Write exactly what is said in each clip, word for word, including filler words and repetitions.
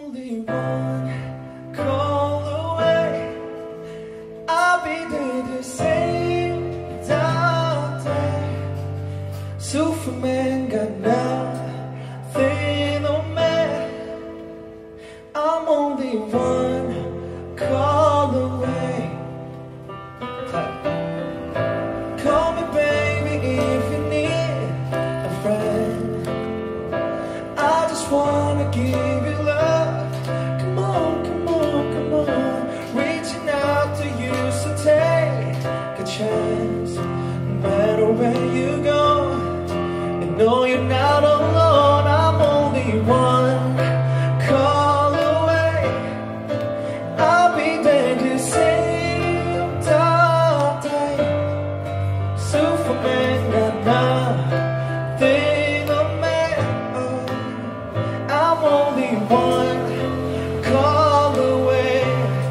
only one call away. I'll be there to save the day. Superman got nothing on me. I'm only one call away. Call me baby if you need a friend. I just wanna give you love. Come on, come on, come on. Reaching out to you, so take a chance. No matter where you go, you know you're not alone. I'm only one call away. I'll be there to save the day. Superman got nothing on me. I'm only one call away.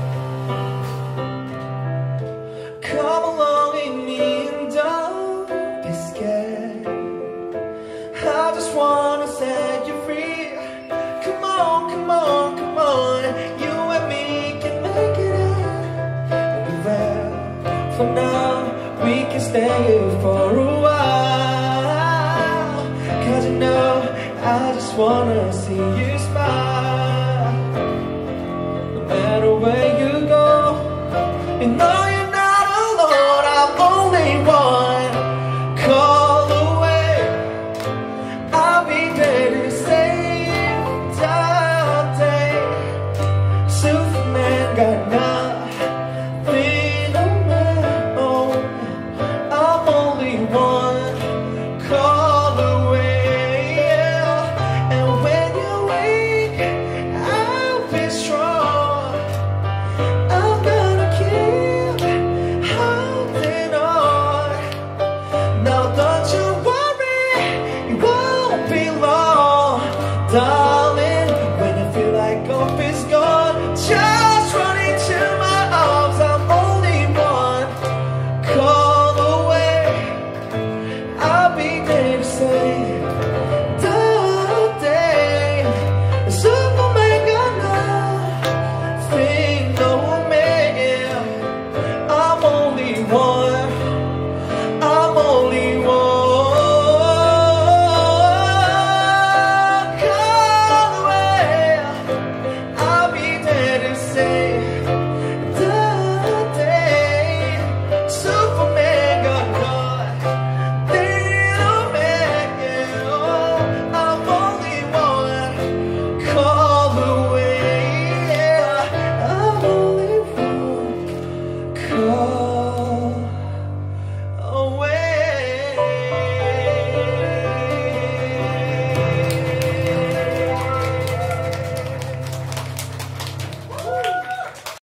Come along with me and don't be scared. I just wanna set you free. Come on, come on, come on. You and me can make it out. Well, for now we can stay here for a while. Cause you know I just wanna see you smile. No matter where you go, you know you're not alone. I'm only one call away. I'll be there to save the day. Superman got nothing on me. Oh, I'm only one call away. And when you're weak, I'll be strong. I'm gonna keep holding on. Now don't you worry, it won't be long, darling. When you feel like hope is gone, just run into my arms. I'm only one call away. I'll be there to save the day. Superman got nothing on me. I'm only one. I'm only one call away. I'll be there to save the day. Superman got nothing on me. I'm only one call away. I'm only one call